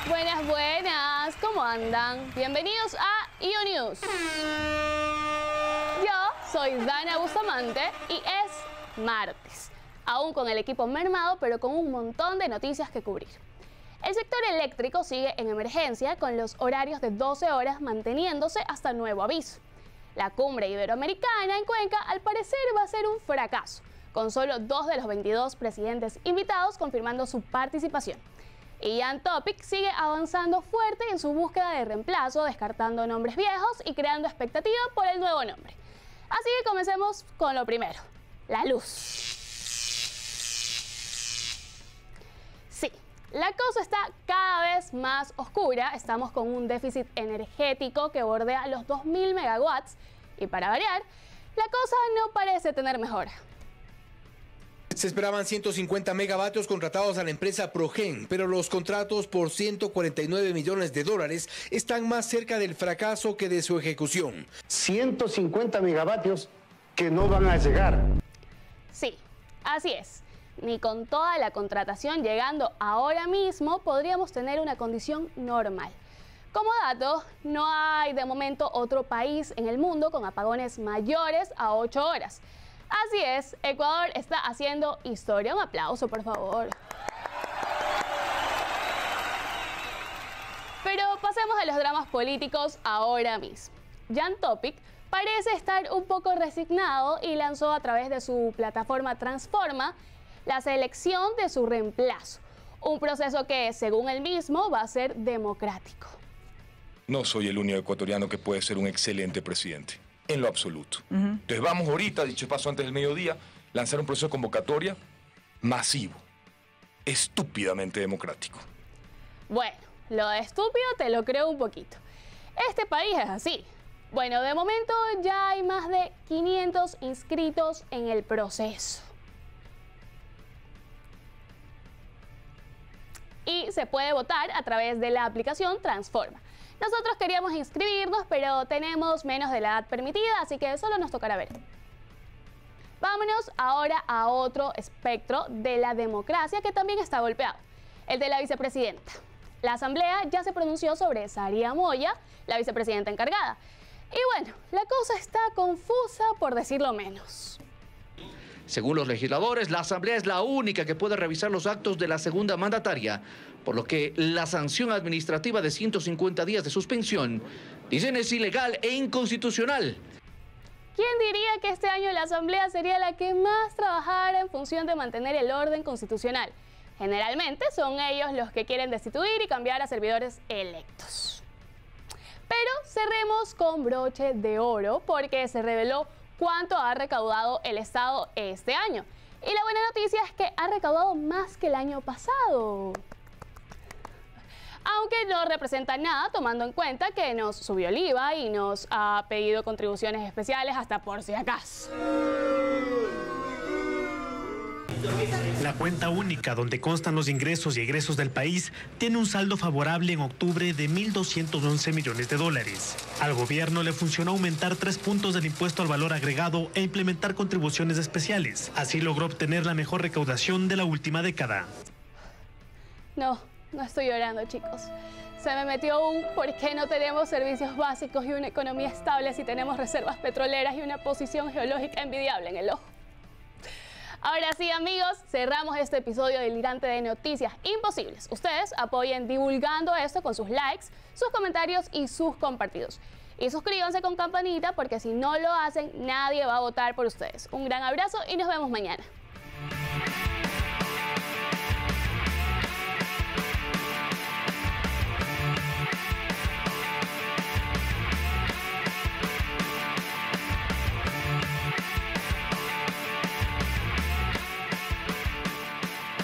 Buenas, buenas, ¿cómo andan? Bienvenidos a IO News. Yo soy Dana Bustamante y es martes. Aún con el equipo mermado, pero con un montón de noticias que cubrir. El sector eléctrico sigue en emergencia con los horarios de 12 horas manteniéndose hasta nuevo aviso. La cumbre iberoamericana en Cuenca al parecer va a ser un fracaso, con solo 2 de los 22 presidentes invitados confirmando su participación. Y Jan Topic sigue avanzando fuerte en su búsqueda de reemplazo, descartando nombres viejos y creando expectativa por el nuevo nombre. Así que comencemos con lo primero, la luz. Sí, la cosa está cada vez más oscura. Estamos con un déficit energético que bordea los 2000 megawatts y para variar, la cosa no parece tener mejora. Se esperaban 150 megavatios contratados a la empresa Progen, pero los contratos por 149 millones de dólares están más cerca del fracaso que de su ejecución. 150 megavatios que no van a llegar. Sí, así es. Ni con toda la contratación llegando ahora mismo podríamos tener una condición normal. Como dato, no hay de momento otro país en el mundo con apagones mayores a 8 horas. Así es, Ecuador está haciendo historia. Un aplauso, por favor. Pero pasemos a los dramas políticos ahora mismo. Jan Topic parece estar un poco resignado y lanzó a través de su plataforma Transforma la selección de su reemplazo. Un proceso que, según él mismo, va a ser democrático. No soy el único ecuatoriano que puede ser un excelente presidente. En lo absoluto. Entonces vamos ahorita, dicho paso antes del mediodía, lanzar un proceso de convocatoria masivo, estúpidamente democrático. Bueno, lo de estúpido te lo creo un poquito. Este país es así. Bueno, de momento ya hay más de 500 inscritos en el proceso. Y se puede votar a través de la aplicación Transforma. Nosotros queríamos inscribirnos, pero tenemos menos de la edad permitida, así que solo nos tocará ver. Vámonos ahora a otro espectro de la democracia que también está golpeado, el de la vicepresidenta. La Asamblea ya se pronunció sobre Saría Moya, la vicepresidenta encargada. Y bueno, la cosa está confusa por decirlo menos. Según los legisladores, la Asamblea es la única que puede revisar los actos de la segunda mandataria, por lo que la sanción administrativa de 150 días de suspensión, dicen, es ilegal e inconstitucional. ¿Quién diría que este año la Asamblea sería la que más trabajara en función de mantener el orden constitucional? Generalmente son ellos los que quieren destituir y cambiar a servidores electos. Pero cerremos con broche de oro porque se reveló cuánto ha recaudado el Estado este año. Y la buena noticia es que ha recaudado más que el año pasado. Aunque no representa nada tomando en cuenta que nos subió el IVA y nos ha pedido contribuciones especiales hasta por si acaso. La cuenta única donde constan los ingresos y egresos del país tiene un saldo favorable en octubre de 1.211 millones de dólares. Al gobierno le funcionó aumentar 3 puntos del impuesto al valor agregado e implementar contribuciones especiales. Así logró obtener la mejor recaudación de la última década. No estoy llorando, chicos. Se me metió un ¿por qué no tenemos servicios básicos y una economía estable si tenemos reservas petroleras y una posición geológica envidiable en el ojo? Ahora sí, amigos, cerramos este episodio delirante de Noticias Imposibles. Ustedes apoyen divulgando esto con sus likes, sus comentarios y sus compartidos. Y suscríbanse con campanita porque si no lo hacen, nadie va a votar por ustedes. Un gran abrazo y nos vemos mañana.